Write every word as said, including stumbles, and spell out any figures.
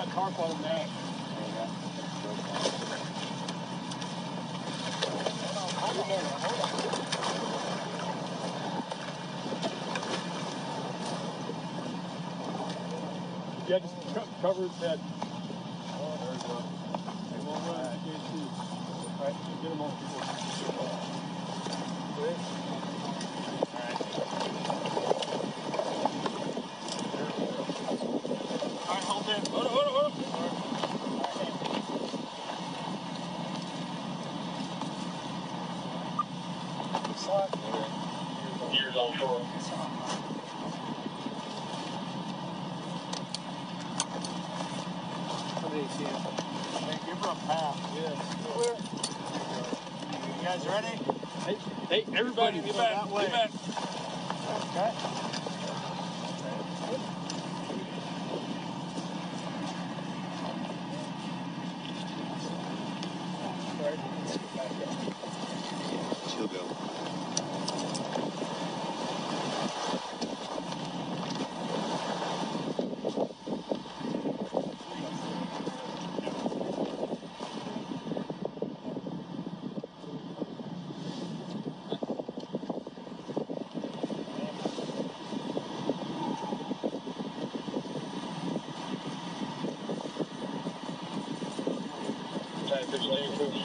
got tarp on them now. Hold on, hold on, hold on. Yeah, just co cover his head. Oh, there we go. They won't run. You can't see. All right, get him on. Good. All right. All right, hold there. Hold on, hold on, hold on. All right. Slap. Ears on shore. Hey, give her a pass. Yes. Clear. You guys ready? Hey, hey, everybody, get back. That way. Get back. Okay. She'll go. Fish